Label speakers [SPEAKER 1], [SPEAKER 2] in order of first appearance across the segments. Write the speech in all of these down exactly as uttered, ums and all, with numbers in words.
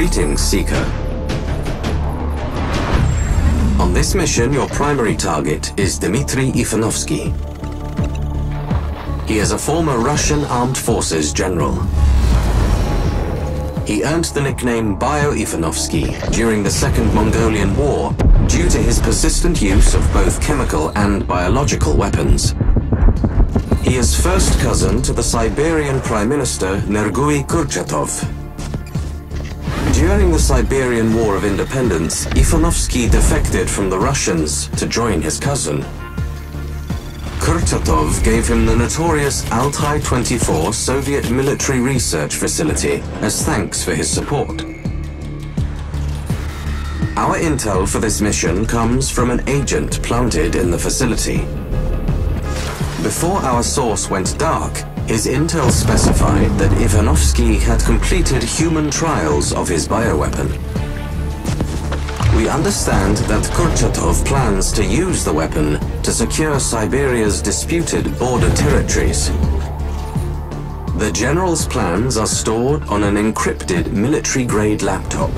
[SPEAKER 1] Greetings, Seeker. On this mission, your primary target is Dimitri Ivanovsky. He is a former Russian Armed Forces general. He earned the nickname Bio-Ivanovsky during the Second Mongolian War due to his persistent use of both chemical and biological weapons. He is first cousin to the Siberian Prime Minister Nergui Kurchatov. During the Siberian War of Independence, Ivanovsky defected from the Russians to join his cousin. Kurchatov gave him the notorious Altai twenty-four Soviet military research facility as thanks for his support. Our intel for this mission comes from an agent planted in the facility. Before our source went dark, his intel specified that Ivanovsky had completed human trials of his bioweapon. We understand that Kurchatov plans to use the weapon to secure Siberia's disputed border territories. The general's plans are stored on an encrypted military-grade laptop.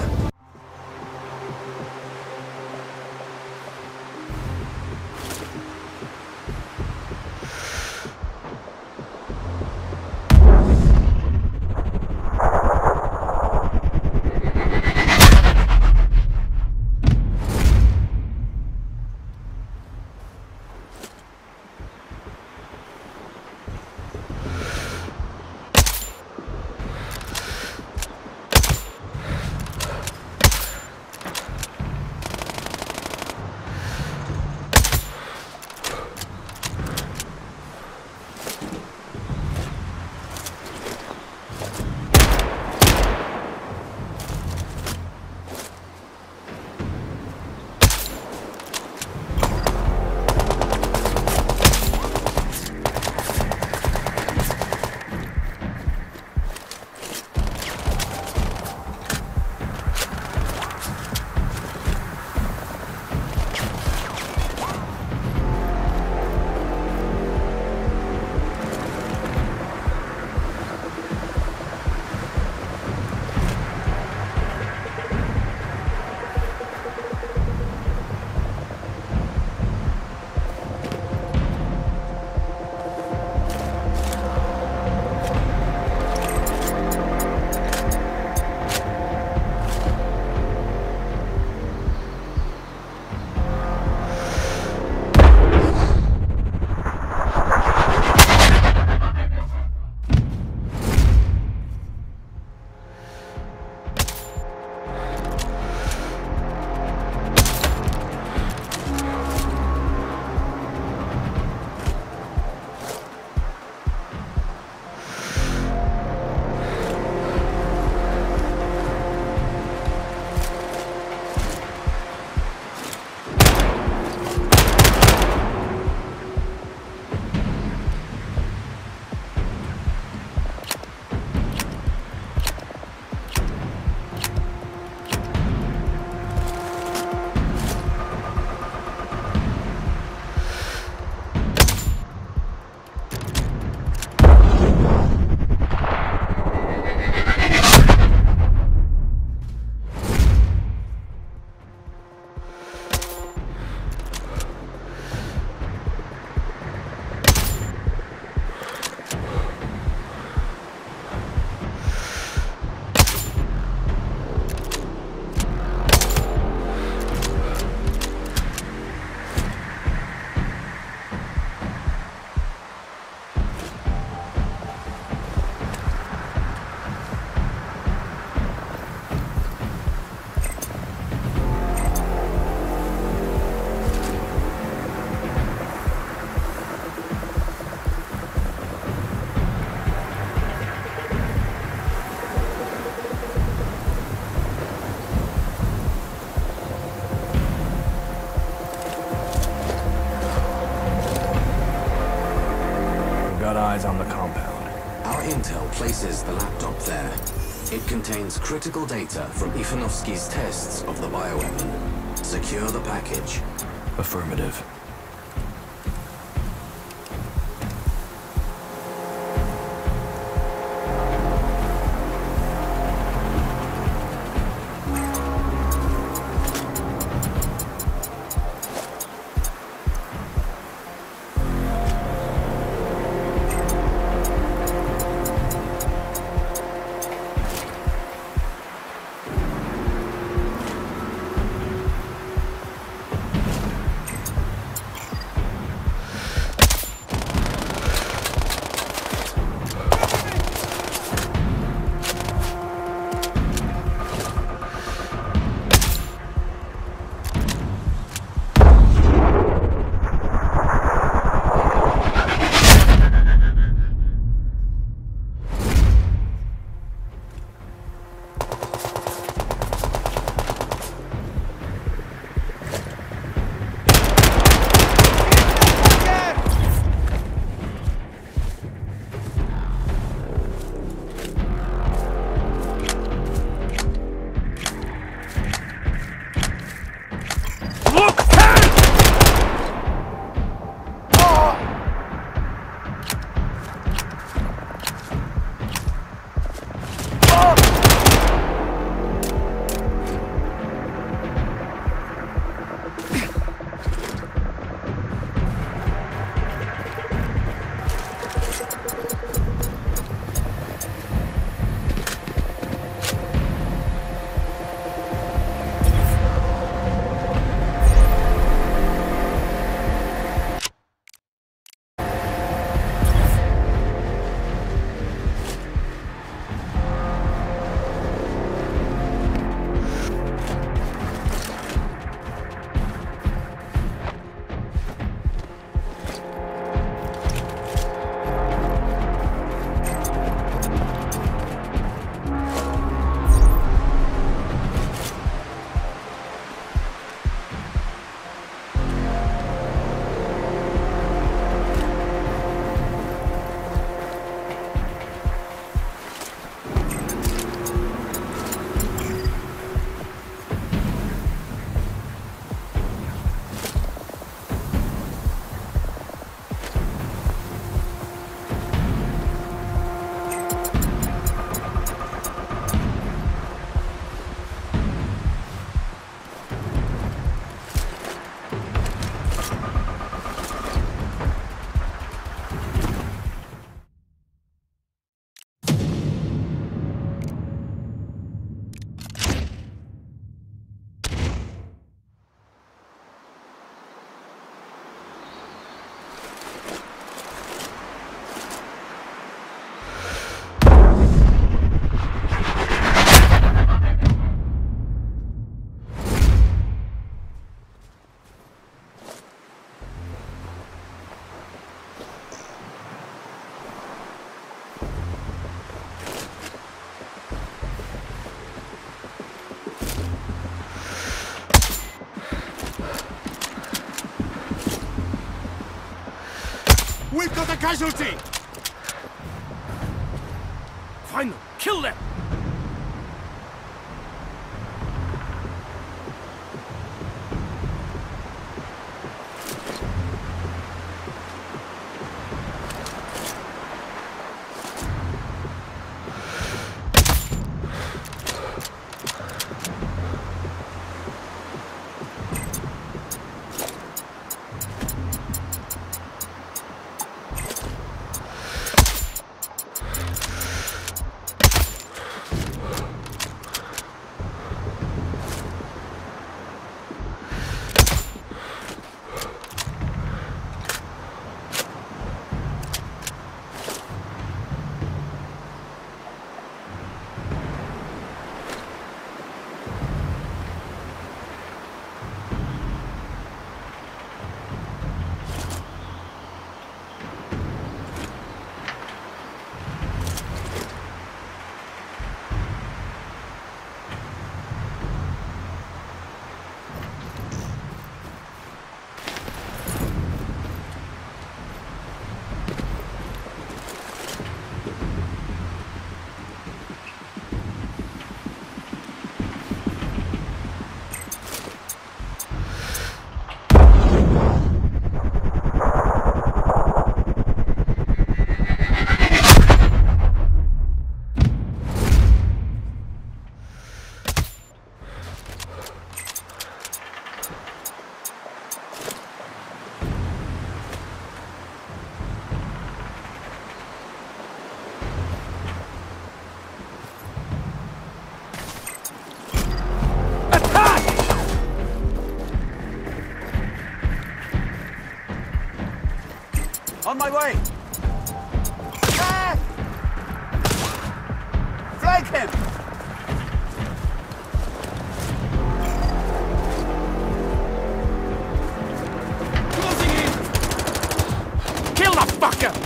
[SPEAKER 2] Eyes on the compound.
[SPEAKER 1] Our intel places the laptop there. It contains critical data from Ivanovsky's tests of the bioweapon. Secure the package.
[SPEAKER 2] Affirmative.
[SPEAKER 3] We've got a casualty! Find them! Kill them!
[SPEAKER 4] On my way! Ah! Flank him!
[SPEAKER 3] Closing in! Kill the fucker!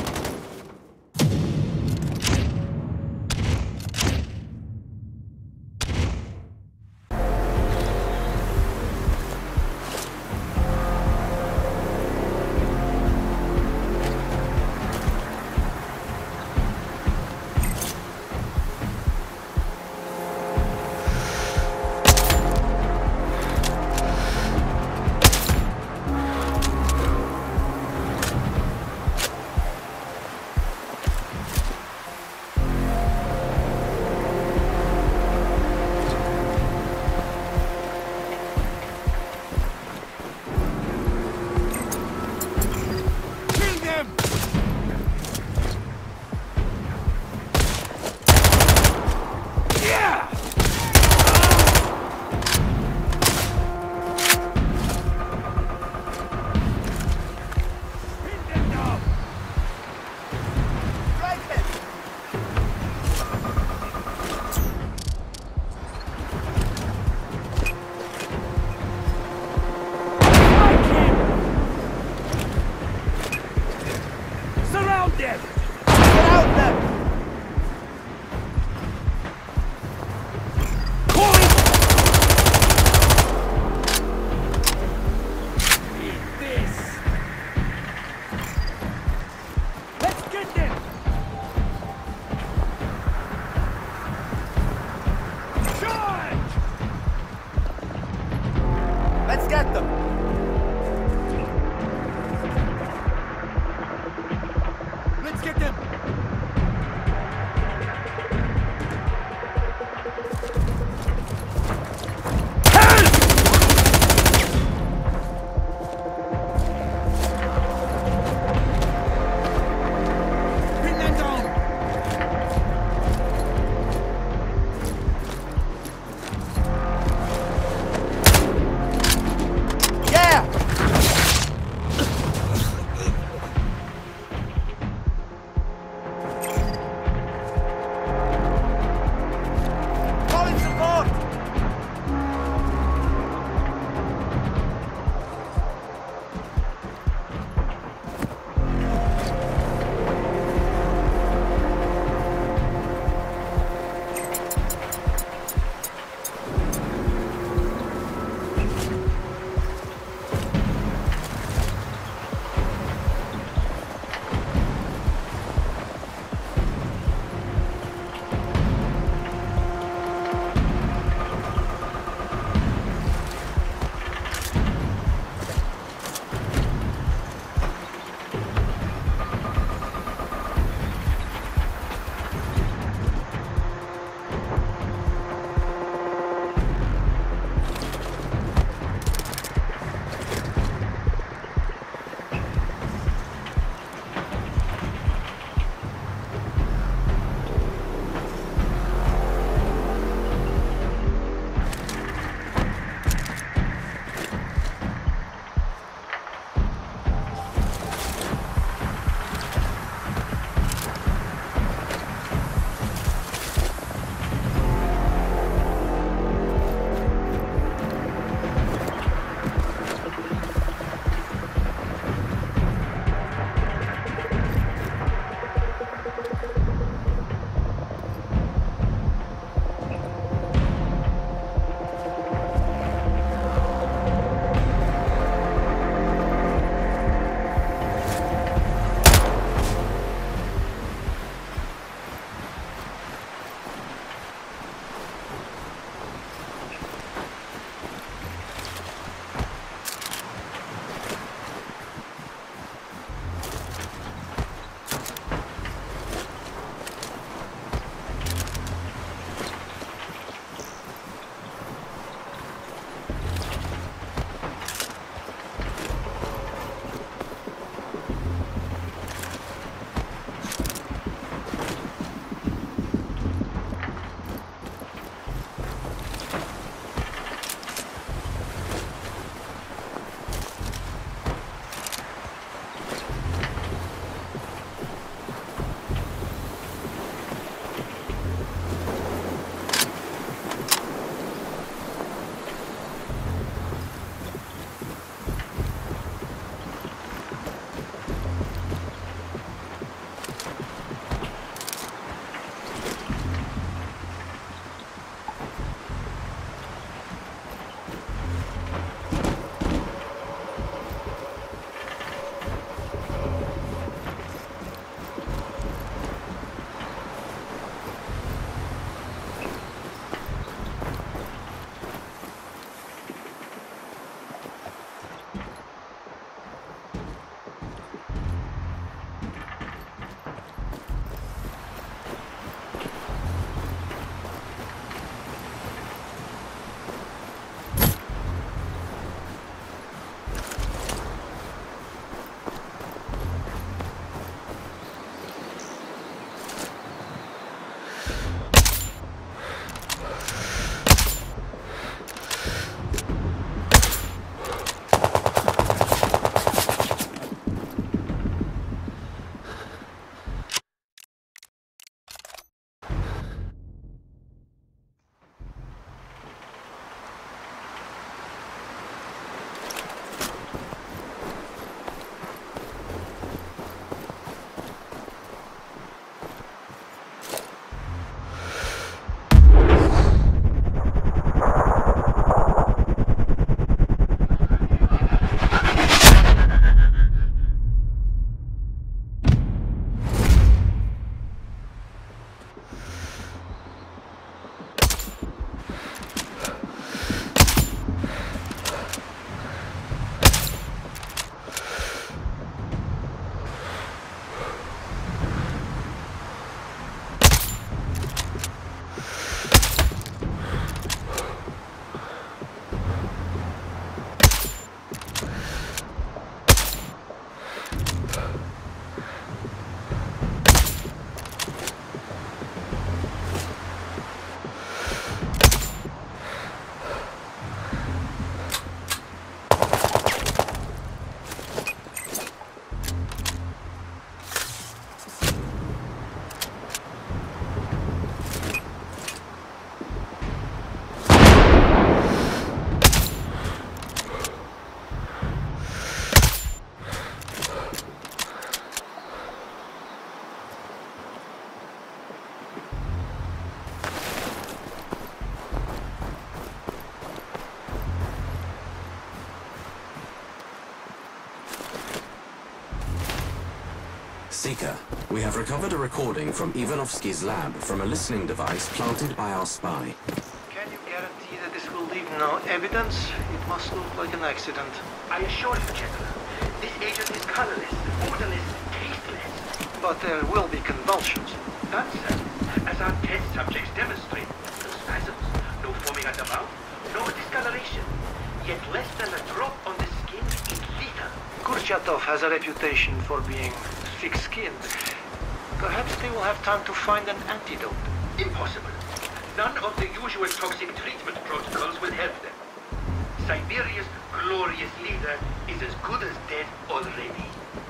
[SPEAKER 1] Seeker. We have recovered a recording from Ivanovsky's lab from a listening device planted by our spy.
[SPEAKER 5] Can you guarantee that this will leave no evidence? It must look like an accident.
[SPEAKER 6] I assure you, General, this agent is colorless, odorless, tasteless.
[SPEAKER 5] But there will be convulsions.
[SPEAKER 6] That's uh, as our test subjects demonstrate. No spasms, no foaming at the mouth, no discoloration. Yet less than a drop on the skin is lethal.
[SPEAKER 5] Kurchatov has a reputation for being thick-skinned. Perhaps they will have time to find an antidote.
[SPEAKER 6] Impossible. None of the usual toxic treatment protocols will help them. Siberia's glorious leader is as good as dead already.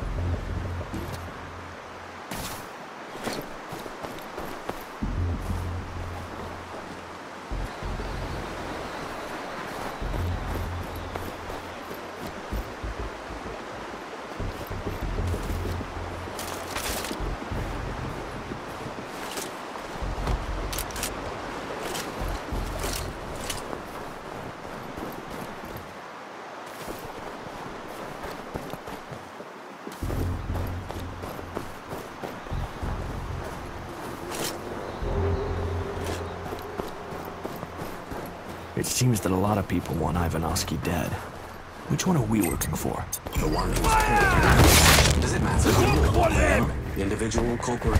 [SPEAKER 2] It seems that a lot of people want Ivanovsky dead. Which one are we working for?
[SPEAKER 1] The one who's paying. Does it matter who or what they are? Individual, corporate?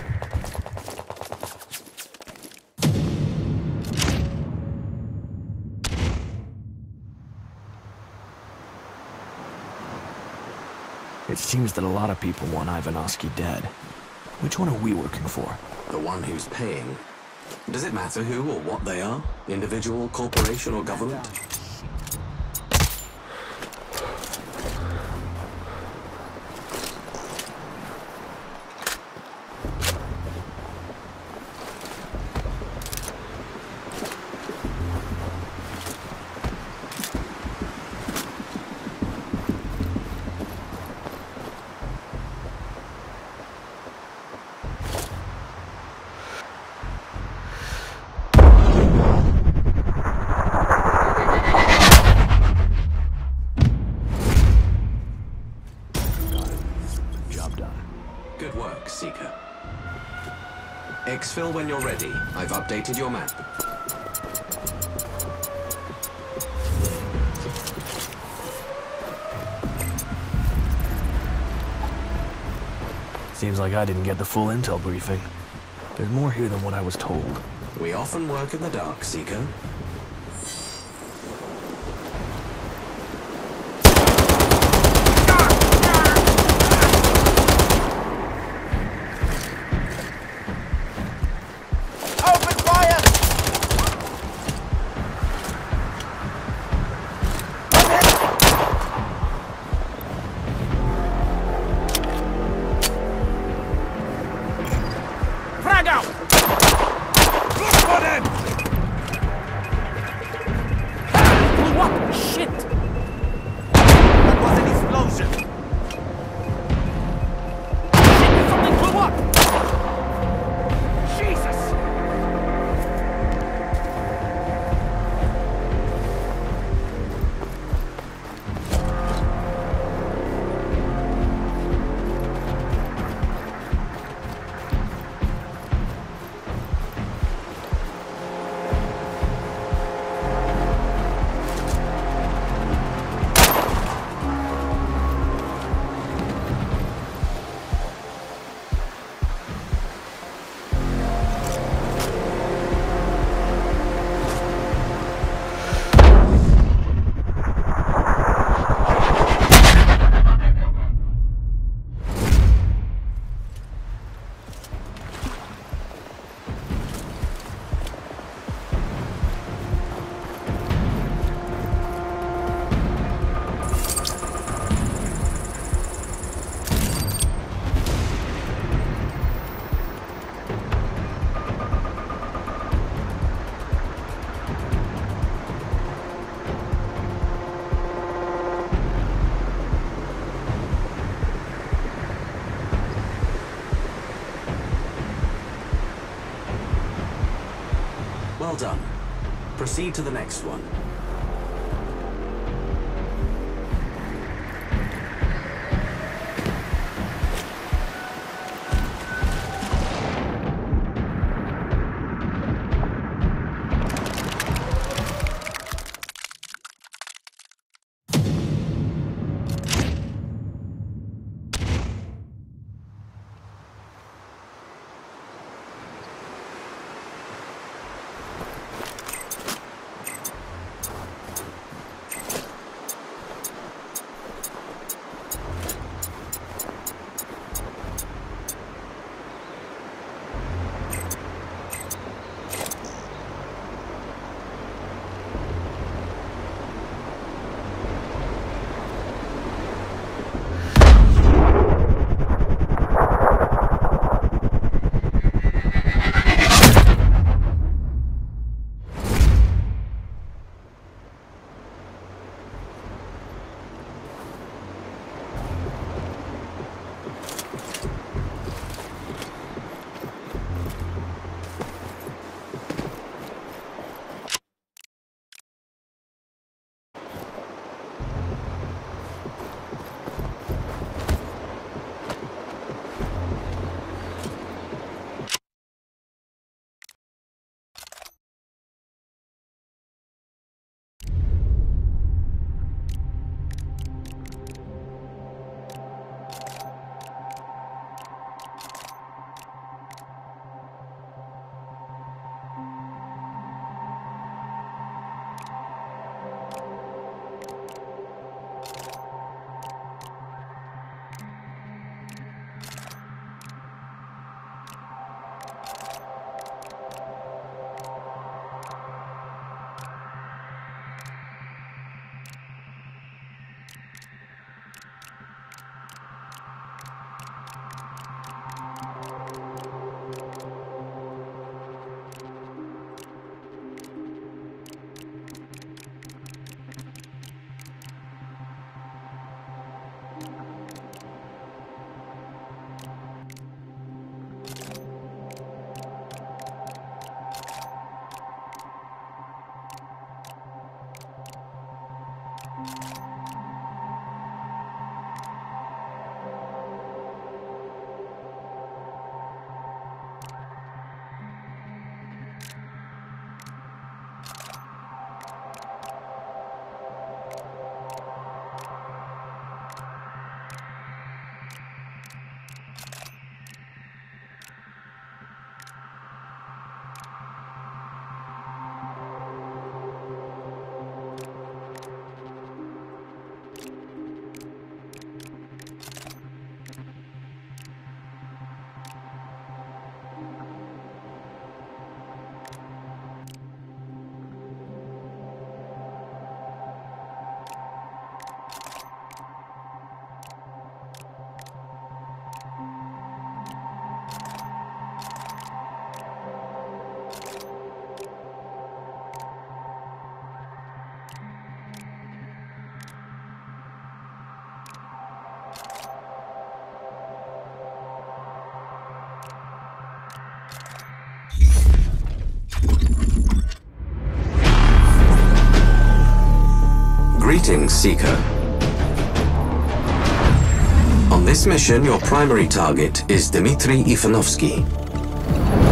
[SPEAKER 2] It seems that a lot of people want Ivanovsky dead. Which one are we working for?
[SPEAKER 1] The one who's paying. Does it matter who or what they are? Individual, corporation, or government? Good work, Seeker. Exfil when you're ready. I've updated your map.
[SPEAKER 2] Seems like I didn't get the full intel briefing. There's more here than what I was told.
[SPEAKER 1] We often work in the dark, Seeker. Well done. Proceed to the next one. detecting Seeker. On this mission, your primary target is Dimitri Ivanovsky.